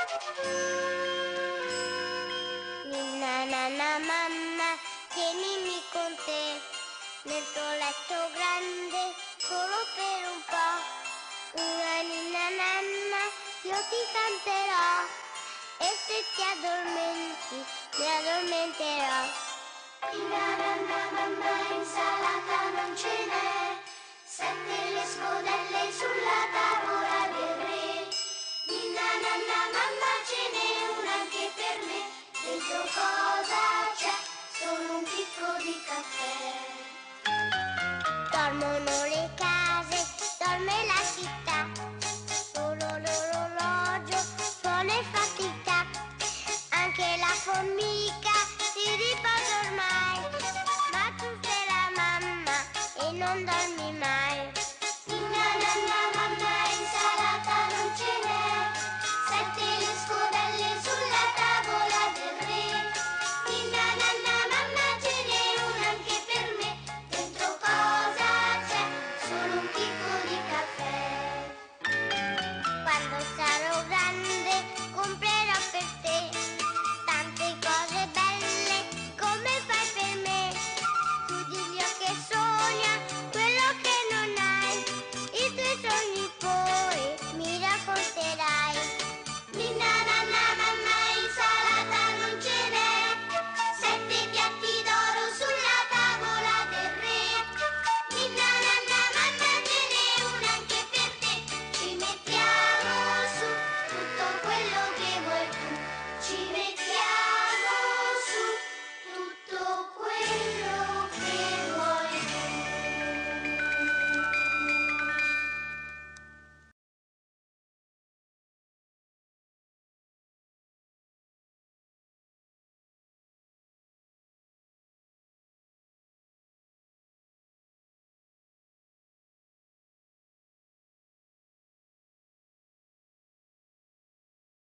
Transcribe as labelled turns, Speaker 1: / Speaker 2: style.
Speaker 1: Ninna nanna mamma, tienimi con te, nel tuo letto grande, solo per un po'. Una ninna nanna, io ti canterò, e se ti addormenti, mi addormenterò. Ninna nanna mamma, insalata non ce n'è, 7 le scodelle sulla tavola del re. Ninna nanna mamma, ce n'è una anche per me, dentro cosa c'è? Solo un chicco di caffè. Dormono le case, dorme la città, solo l'orologio suona e fa tic-tac. Anche la formica si riposa ormai, ma tu sei la mamma e non dormi